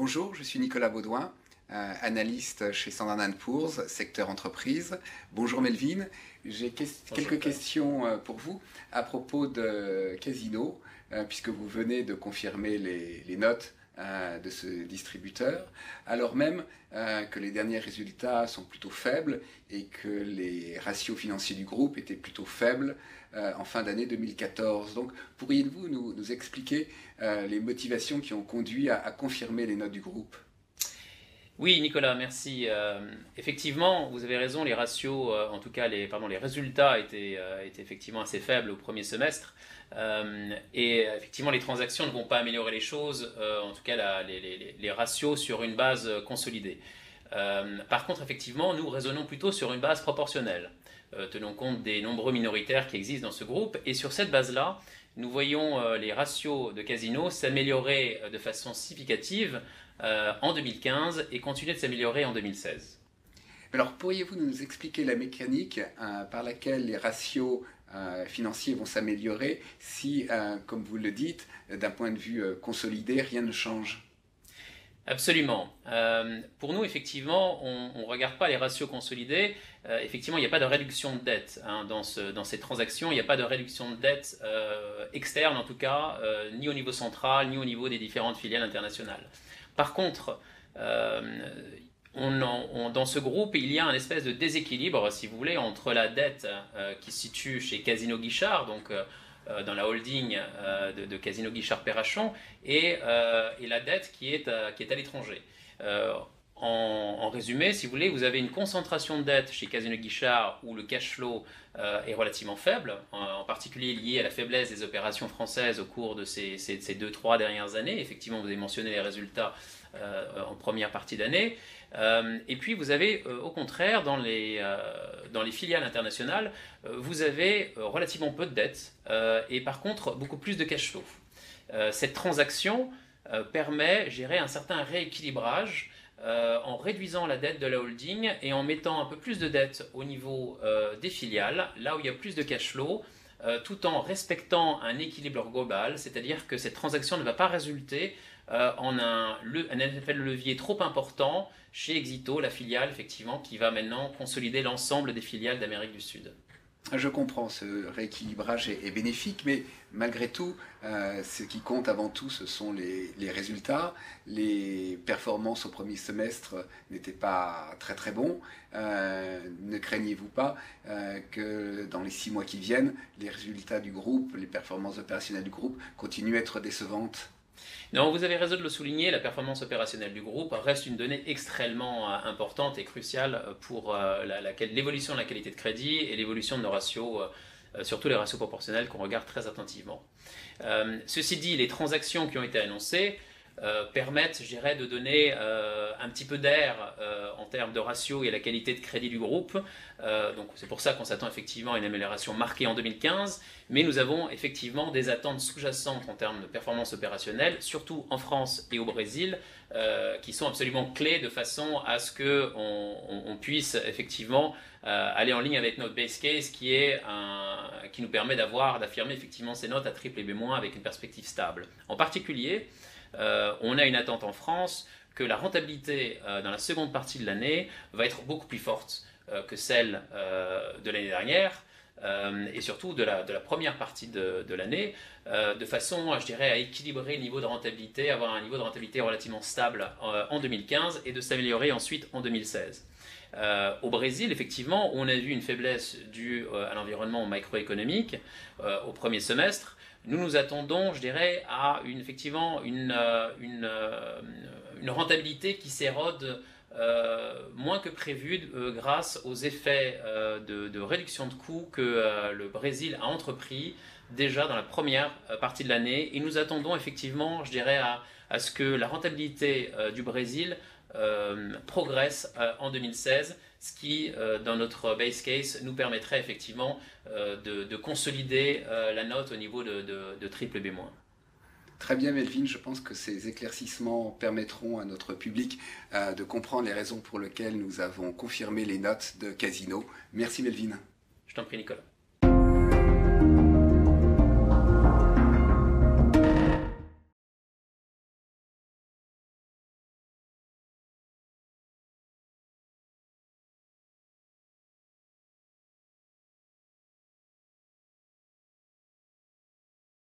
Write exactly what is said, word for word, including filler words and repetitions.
Bonjour, je suis Nicolas Baudouin, euh, analyste chez Standard and Poor's, secteur entreprise. Bonjour Melvin, j'ai que quelques questions euh, pour vous à propos de Casino, euh, puisque vous venez de confirmer les, les notes euh, de ce distributeur, alors même euh, que les derniers résultats sont plutôt faibles et que les ratios financiers du groupe étaient plutôt faibles euh, en fin d'année deux mille quatorze. Donc pourriez-vous nous, nous expliquer euh, les motivations qui ont conduit à, à confirmer les notes du groupe? Oui, Nicolas, merci. Euh, effectivement, vous avez raison, les ratios, euh, en tout cas les, pardon, les résultats étaient, euh, étaient effectivement assez faibles au premier semestre. Euh, et effectivement, les transactions ne vont pas améliorer les choses, euh, en tout cas la, les, les, les ratios sur une base consolidée. Euh, par contre, effectivement, nous raisonnons plutôt sur une base proportionnelle, euh, tenons compte des nombreux minoritaires qui existent dans ce groupe. Et sur cette base-là, nous voyons euh, les ratios de Casino s'améliorer de façon significative Euh, en deux mille quinze et continuer de s'améliorer en deux mille seize. Alors, pourriez-vous nous expliquer la mécanique euh, par laquelle les ratios euh, financiers vont s'améliorer si, euh, comme vous le dites, d'un point de vue euh, consolidé, rien ne change? Absolument. Euh, pour nous, effectivement, on ne regarde pas les ratios consolidés. Euh, effectivement, il n'y a pas de réduction de dette hein, dans, ce, dans ces transactions. Il n'y a pas de réduction de dette euh, externe, en tout cas, euh, ni au niveau central, ni au niveau des différentes filiales internationales. Par contre, euh, on en, on, dans ce groupe, il y a un espèce de déséquilibre, si vous voulez, entre la dette euh, qui se situe chez Casino Guichard, donc euh, dans la holding euh, de, de Casino Guichard Perrachon, et, euh, et la dette qui est à, qui est à l'étranger. Euh, en, en résumé, si vous voulez, vous avez une concentration de dette chez Casino Guichard où le cash flow euh, est relativement faible, en, en particulier lié à la faiblesse des opérations françaises au cours de ces, ces, ces deux, trois dernières années. Effectivement, vous avez mentionné les résultats euh, en première partie d'année. Euh, et puis vous avez euh, au contraire dans les, euh, dans les filiales internationales, euh, vous avez euh, relativement peu de dettes euh, et par contre beaucoup plus de cash flow. Euh, cette transaction euh, permet, je dirais, un certain rééquilibrage euh, en réduisant la dette de la holding et en mettant un peu plus de dette au niveau euh, des filiales, là où il y a plus de cash flow, euh, tout en respectant un équilibre global, c'est-à-dire que cette transaction ne va pas résulter euh, en un, le, un effet de levier trop important chez Exito, la filiale effectivement qui va maintenant consolider l'ensemble des filiales d'Amérique du Sud. Je comprends, ce rééquilibrage est, est bénéfique, mais malgré tout, euh, ce qui compte avant tout, ce sont les, les résultats. Les performances au premier semestre n'étaient pas très très bons. Euh, ne craignez-vous pas euh, que dans les six mois qui viennent, les résultats du groupe, les performances opérationnelles du groupe continuent à être décevantes? Non, vous avez raison de le souligner, la performance opérationnelle du groupe reste une donnée extrêmement importante et cruciale pour l'évolution de la qualité de crédit et l'évolution de nos ratios, surtout les ratios proportionnels qu'on regarde très attentivement. Euh, ceci dit, les transactions qui ont été annoncées euh, permettent, je dirais, de donner euh, un petit peu d'air euh, en termes de ratio et à la qualité de crédit du groupe. Euh, donc c'est pour ça qu'on s'attend effectivement à une amélioration marquée en deux mille quinze, mais nous avons effectivement des attentes sous-jacentes en termes de performance opérationnelle, surtout en France et au Brésil, euh, qui sont absolument clés de façon à ce qu'on on, on puisse effectivement euh, aller en ligne avec notre base case qui, est un, qui nous permet d'avoir, d'affirmer effectivement ces notes à triple et B- avec une perspective stable. En particulier, euh, on a une attente en France que la rentabilité euh, dans la seconde partie de l'année va être beaucoup plus forte euh, que celle euh, de l'année dernière. Euh, et surtout de la, de la première partie de, de l'année, euh, de façon, je dirais, à équilibrer le niveau de rentabilité, avoir un niveau de rentabilité relativement stable euh, en deux mille quinze et de s'améliorer ensuite en deux mille seize. Euh, au Brésil, effectivement, on a vu une faiblesse due euh, à l'environnement macroéconomique euh, au premier semestre. Nous nous attendons, je dirais, à une, effectivement une, euh, une, euh, une rentabilité qui s'érode Euh, moins que prévu euh, grâce aux effets euh, de, de réduction de coûts que euh, le Brésil a entrepris déjà dans la première euh, partie de l'année. Et nous attendons effectivement, je dirais, à, à ce que la rentabilité euh, du Brésil euh, progresse euh, en deux mille seize, ce qui, euh, dans notre base case, nous permettrait effectivement euh, de, de consolider euh, la note au niveau de, de, de triple B-. Très bien Melvin, je pense que ces éclaircissements permettront à notre public euh, de comprendre les raisons pour lesquelles nous avons confirmé les notes de Casino. Merci Melvin. Je t'en prie Nicolas.